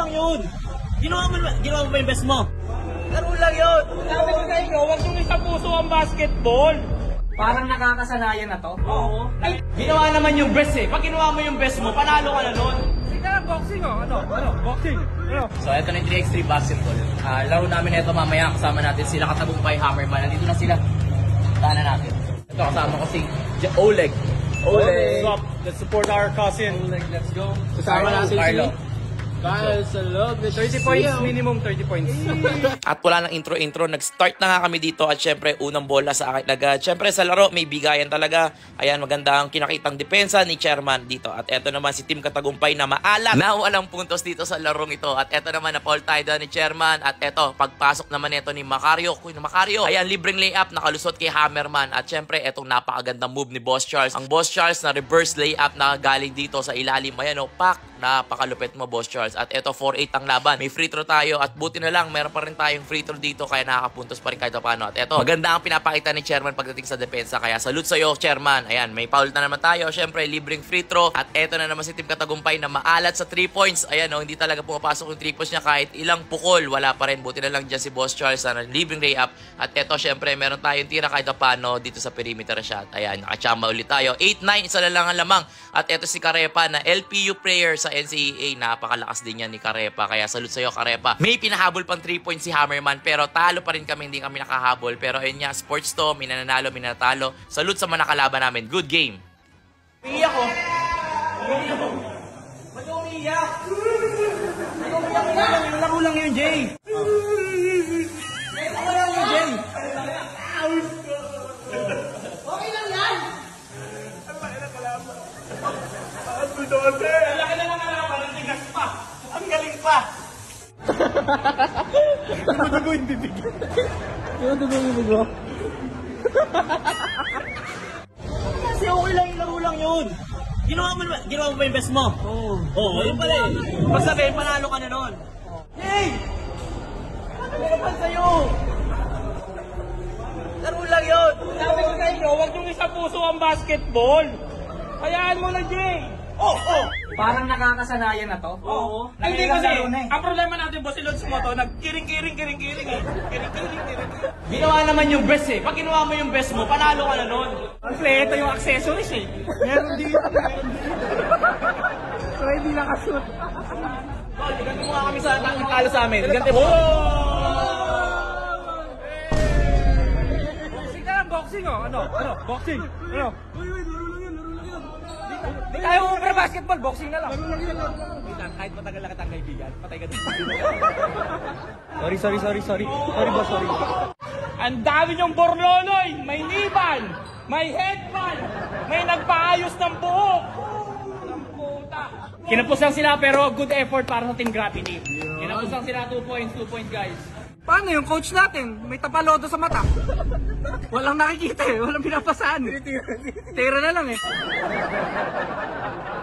lang yun. Ginawa mo ba yung best mo? Laro lang yun. Sabi ko sa inyo, huwag yung isa puso ang basketball. Parang nakakasanayan na to. Oo. Ay, ginawa naman yung best eh. Pag ginawa mo yung best mo, panalo ka na nun. Sige na, boxing oh. Ano? Boxing. Ano? So ito na yung 3x3 basketball. Laro namin ito mamaya. Kasama natin sila Katagumpay Hammerman. Nandito na sila. Tahanan natin. Ito kasama ko si Oleg. What's up? Let's support our cousin. Oleg, let's go. Kasama natin Carlo. Kyle sa loob. 30 points, minimum 30 points. At wala ng intro-intro, nag-start na nga kami dito at syempre unang bola sa akin. Syempre sa laro may bigayan talaga. Ayan, maganda ang kinakitang depensa ni Chairman dito. At eto naman si Team Katagumpay na maalat na walang puntos dito sa larong ito. At eto naman na Paul Taida ni Chairman. At eto, pagpasok naman ito ni Macario. Ayan, libreng layup, nakalusot kay Hammerman. At syempre, etong napakagandang move ni Boss Charles. Ang Boss Charles na reverse layup na galing dito sa ilalim. Ayan o, pak, napakalupit mo Boss Charles. At eto 4-8 ang laban. May free throw tayo at buti na lang meron pa rin tayong free throw dito kaya nakakapuntos pa rin kahit paano. At eto, maganda ang pinapakita ni Chairman pagdating sa depensa kaya salute sa'yo Chairman. Ayan, may foul na naman tayo. Syempre, libreng free throw. At eto na naman si Team Katagumpay na maalat sa 3 points. Ayan o, hindi talaga pumapasok yung 3 points niya kahit ilang pukol. Wala pa rin. Buti na lang dyan si Boss Charles na libreng layup. At eto, syempre, meron tayong tira kahit paano dito sa perimeter shot. Ayan, nakachamba ulit tayo. 8-9, isa na lang ang lamang. At eto si Carepa na LPU player sa NCAA. Napakalakas din yan ni Carepa. Kaya salute sa'yo, Carepa. May pinahabol pang 3 points si Hammerman pero talo pa rin kami, hindi kami nakahabol. Pero ayun nga, sports to, minanalo, minatalo. Salute sa mga nakalaban namin. Good game. Umiiyak ko. Ba't umiiyak? Laro lang yun, Jay. Laro lang yun, Jay. Okay lang yan. Laki na lang kalaban, ang tigas pa. Ang galing pa. Dugo yung bibig. Yung dugo yung dugo. Kasi okay lang, laro lang yun. Ginawa mo ba yung best mo? Oo. Yun pala eh. Pag sabihin, panalo ka na nun. Hey! Ano naman sa'yo? Laro lang yun. Sabi ko sa inyo, huwag yung isa puso ang basketball. Hayaan mo na, Jay. Parang nakakasanayan na to. Oo. Ay, hindi kasi, ang problema natin, boss, ilod sa moto, nag-kiring-kiring eh. Kiring-kiring. Ginawa naman yung best eh. Pag ginawa mo yung best mo, panalo ka na nun. Kompleto yung accessories eh. Meron dito. So, hindi nakashoot. Ganti mo nga kami sa talo sa amin. Ganti mo. Boxing na lang, boxing oh. Ano? Boxing. Ano? Hindi tayo para basketball, boxing na lang. Kahit matagal na kitang kaibigan, patay ka din. Sorry, boss, sorry. Ang dami niyong borlonoy, may liban, may headband, may nagpaayos ng buhok. Kinapos lang sila pero good effort para sa Team Gravity. Kinapos lang sila 2 points guys. Paano yung coach natin? May tapalodo sa mata. Walang nakikita eh, walang pinapasaan. Tira na lang eh.